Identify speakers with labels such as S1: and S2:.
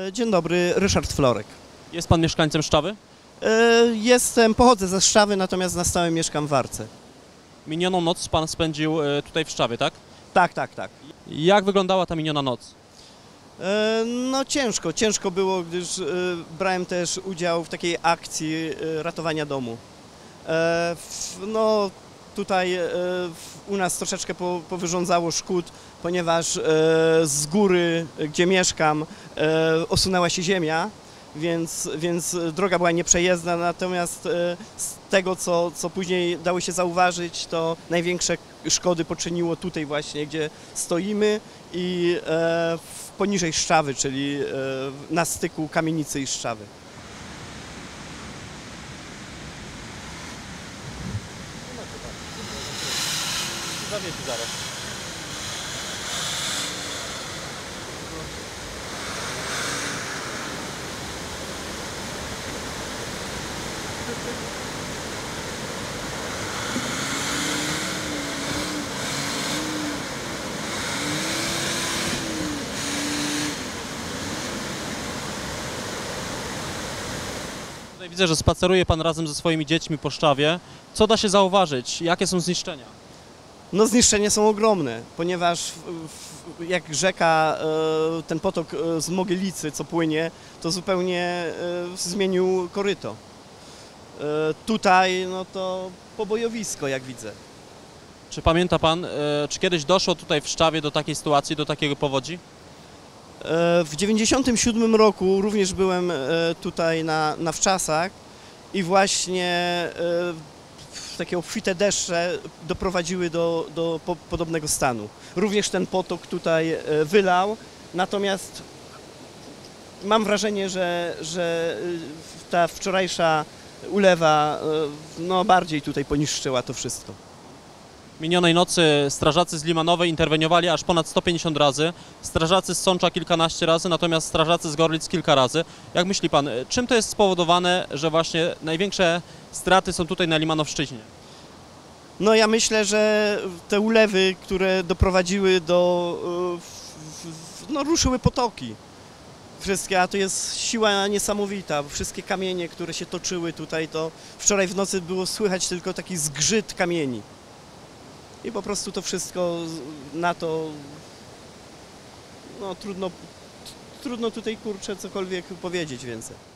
S1: Dzień dobry, Ryszard Florek.
S2: Jest pan mieszkańcem Szczawy?
S1: Pochodzę ze Szczawy, natomiast na stałe mieszkam w Warce.
S2: Minioną noc pan spędził tutaj w Szczawie, tak?
S1: Tak.
S2: Jak wyglądała ta miniona noc?
S1: No ciężko było, gdyż brałem też udział w takiej akcji ratowania domu. No tutaj u nas troszeczkę powyrządzało szkód, ponieważ z góry, gdzie mieszkam, osunęła się ziemia, więc droga była nieprzejezdna, natomiast z tego, co później dało się zauważyć, to największe szkody poczyniło tutaj właśnie, gdzie stoimy i poniżej Szczawy, czyli na styku kamienicy i Szczawy.
S2: Zawiesi zaraz. Tutaj widzę, że spaceruje pan razem ze swoimi dziećmi po Szczawie. Co da się zauważyć? Jakie są zniszczenia?
S1: No zniszczenia są ogromne, ponieważ jak rzeka, ten potok z Mogielicy, co płynie, to zupełnie zmienił koryto. Tutaj no to pobojowisko, jak widzę.
S2: Czy pamięta pan, czy kiedyś doszło tutaj w Szczawie do takiej sytuacji, do takiego powodzi?
S1: W 1997 roku również byłem tutaj na wczasach i właśnie takie obfite deszcze doprowadziły do podobnego stanu. Również ten potok tutaj wylał, natomiast mam wrażenie, że ta wczorajsza ulewa no, bardziej tutaj poniszczyła to wszystko.
S2: Minionej nocy strażacy z Limanowej interweniowali aż ponad 150 razy, strażacy z Sącza kilkanaście razy, natomiast strażacy z Gorlic kilka razy. Jak myśli pan, czym to jest spowodowane, że właśnie największe straty są tutaj na Limanowszczyźnie?
S1: No ja myślę, że te ulewy, które doprowadziły no ruszyły potoki wszystkie, a to jest siła niesamowita. Wszystkie kamienie, które się toczyły tutaj, to wczoraj w nocy było słychać tylko taki zgrzyt kamieni. I po prostu to wszystko na to, no trudno tutaj kurczę cokolwiek powiedzieć więcej.